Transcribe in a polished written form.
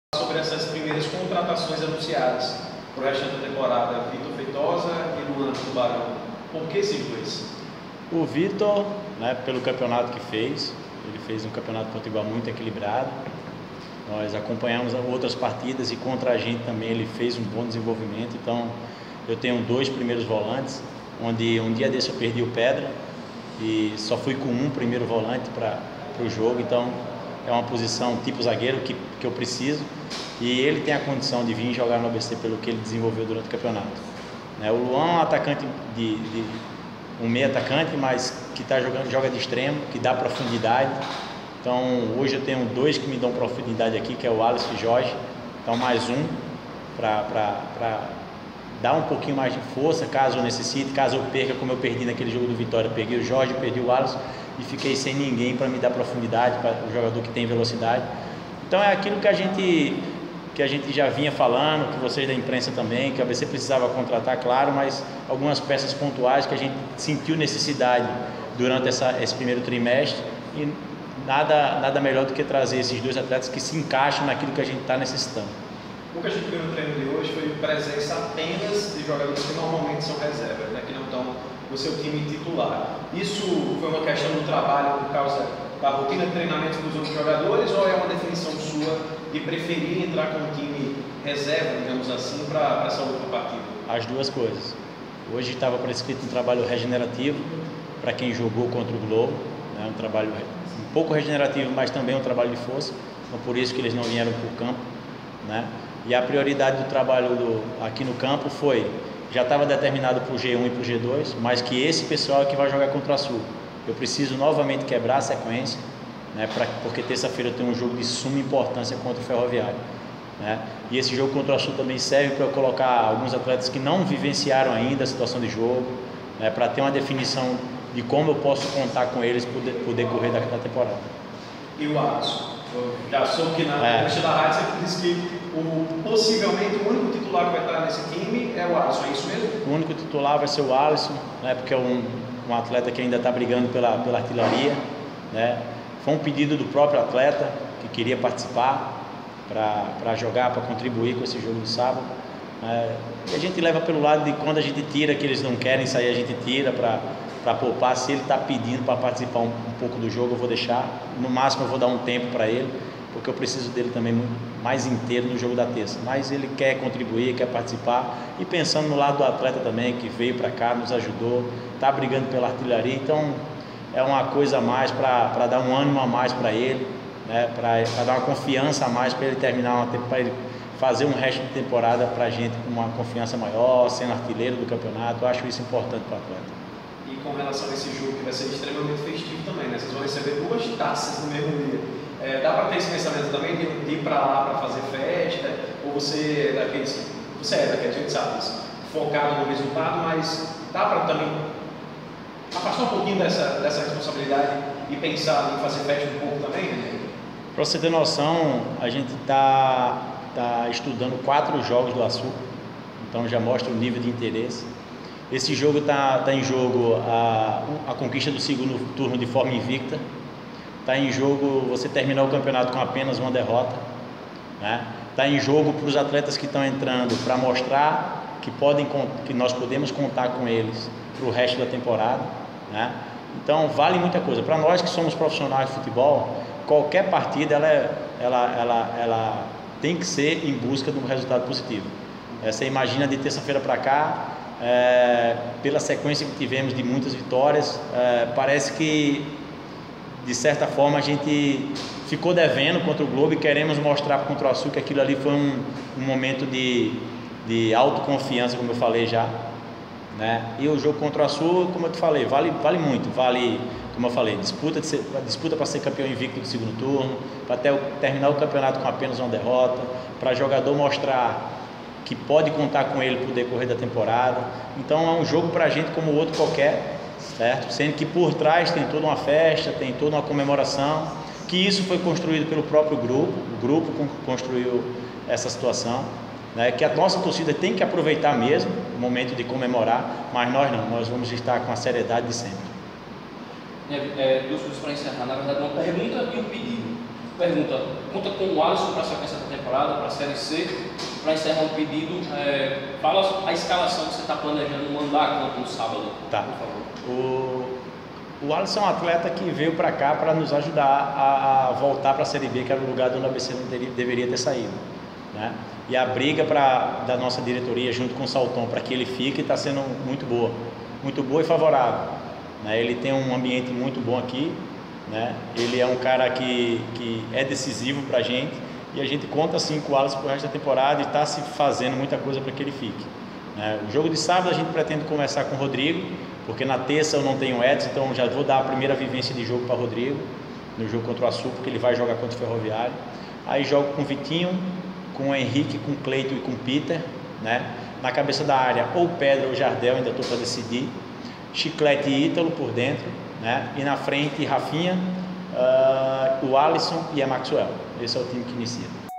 sobre essas primeiras contratações anunciadas para o resto da temporada, Vitor Feitosa e Luan Tubarão. Por que esses dois? O Vitor, né, pelo campeonato que fez, ele fez um campeonato potiguar muito equilibrado. Nós acompanhamos outras partidas e contra a gente também ele fez um bom desenvolvimento. Então eu tenho 2 primeiros volantes, onde um dia desse eu perdi o Pedra e só fui com um primeiro volante para o jogo. Então é uma posição tipo zagueiro que eu preciso, e ele tem a condição de vir jogar no ABC pelo que ele desenvolveu durante o campeonato. O Luan é um atacante um meio atacante, mas que joga de extremo, que dá profundidade. Então hoje eu tenho 2 que me dão profundidade aqui, que é o Alisson e o Jorge. Então mais um para dar um pouquinho mais de força, caso eu necessite, caso eu perca, como eu perdi naquele jogo do Vitória. Peguei o Jorge, perdi o Alisson e fiquei sem ninguém para me dar profundidade, para o jogador que tem velocidade. Então é aquilo que a gente já vinha falando, que vocês da imprensa também, que a ABC precisava contratar, claro, mas algumas peças pontuais que a gente sentiu necessidade durante esse primeiro trimestre, e nada melhor do que trazer esses 2 atletas que se encaixam naquilo que a gente está necessitando. O que a gente viu no treino de hoje foi presença apenas de jogadores que normalmente são reservas, né, que não estão no seu time titular. Isso foi uma questão do trabalho por causa da rotina de treinamento dos outros jogadores, ou é uma definição sua de preferir entrar com um time reserva, digamos assim, para essa outra partida? As duas coisas. Hoje estava prescrito um trabalho regenerativo para quem jogou contra o Globo, né? Um trabalho um pouco regenerativo, mas também um trabalho de força. Então por isso que eles não vieram para o campo, né? E a prioridade do trabalho aqui no campo já estava determinado para o G1 e para o G2, mas que esse pessoal é que vai jogar contra a Sul. Eu preciso novamente quebrar a sequência, né, porque terça-feira eu tenho um jogo de suma importância contra o Ferroviário, né? E esse jogo contra a Sul também serve para eu colocar alguns atletas que não vivenciaram ainda a situação de jogo, né, para ter uma definição de como eu posso contar com eles por decorrer da temporada. E o Alisson? Eu já soube que na entrevista da rádio você disse que possivelmente o único titular que vai estar nesse time é o Alisson, é isso mesmo? O único titular vai ser o Alisson, né, porque é um atleta que ainda está brigando pela artilharia, né? Foi um pedido do próprio atleta que queria participar para jogar, para contribuir com esse jogo de sábado. E a gente leva pelo lado de quando a gente tira, que eles não querem sair, a gente tira para poupar. Se ele está pedindo para participar um pouco do jogo, eu vou deixar. No máximo eu vou dar um tempo para ele, porque eu preciso dele também mais inteiro no jogo da terça. Mas ele quer contribuir, quer participar, e pensando no lado do atleta também, que veio para cá, nos ajudou, está brigando pela artilharia. Então é uma coisa a mais para dar um ânimo a mais para ele, né? Para dar uma confiança a mais para ele terminar para ele fazer um resto de temporada para a gente com uma confiança maior, sendo artilheiro do campeonato. Eu acho isso importante para o atleta. E com relação a esse jogo que vai ser extremamente festivo também, né? Vocês vão receber 2 taças no mesmo dia. Dá para ter esse pensamento também de ir para lá para fazer festa? Ou você é daqueles, a gente sabe isso, focado no resultado, mas dá para também afastar um pouquinho dessa responsabilidade e pensar em fazer festa um pouco também, né? Para você ter noção, a gente está estudando 4 jogos do Açu, então já mostra o nível de interesse. Esse jogo está em jogo a conquista do segundo turno de forma invicta. Está em jogo você terminar o campeonato com apenas uma derrota, né? Está em jogo para os atletas que estão entrando para mostrar que nós podemos contar com eles para o resto da temporada, né? Então vale muita coisa. Para nós que somos profissionais de futebol, qualquer partida ela tem que ser em busca de um resultado positivo. Você imagina de terça-feira para cá, pela sequência que tivemos de muitas vitórias, parece que de certa forma a gente ficou devendo contra o Globo e queremos mostrar contra o Açu que aquilo ali foi um momento de autoconfiança, como eu falei já, né? E o jogo contra o Açu, como eu te falei, vale muito, como eu falei, disputa para ser campeão invicto do segundo turno, para terminar o campeonato com apenas uma derrota, para jogador mostrar que pode contar com ele para o decorrer da temporada. Então é um jogo para a gente como outro qualquer, certo? Sendo que por trás tem toda uma festa, tem toda uma comemoração, que isso foi construído pelo próprio grupo, o grupo construiu essa situação, né? Que a nossa torcida tem que aproveitar mesmo o momento de comemorar, mas nós não, nós vamos estar com a seriedade de sempre. 2 coisas para encerrar, na verdade uma pergunta e um pedido. Pergunta, conta com o Alisson para a sequência da temporada, para a Série C, para encerrar um pedido, fala a escalação que você está planejando mandar a campo no sábado, tá, por favor. O Alisson é um atleta que veio para cá para nos ajudar a voltar para a Série B, que era o lugar onde o ABC não deveria ter saído, né? E a briga da nossa diretoria junto com o Salton para que ele fique está sendo muito boa e favorável, né? Ele tem um ambiente muito bom aqui, né? Ele é um cara que é decisivo para a gente e a gente conta assim com o Alisson para o resto da temporada e está se fazendo muita coisa para que ele fique, né? O jogo de sábado a gente pretende conversar com o Rodrigo, porque na terça eu não tenho Edson, então já vou dar a primeira vivência de jogo para o Rodrigo no jogo contra o Açu, porque ele vai jogar contra o Ferroviário. Aí jogo com o Vitinho, com o Henrique, com o Cleito e com o Peter, né? Na cabeça da área ou Pedro ou Jardel, ainda estou para decidir. Chiclete e Ítalo por dentro, né? E na frente Rafinha, o Alisson e a Maxwell. Esse é o time que inicia.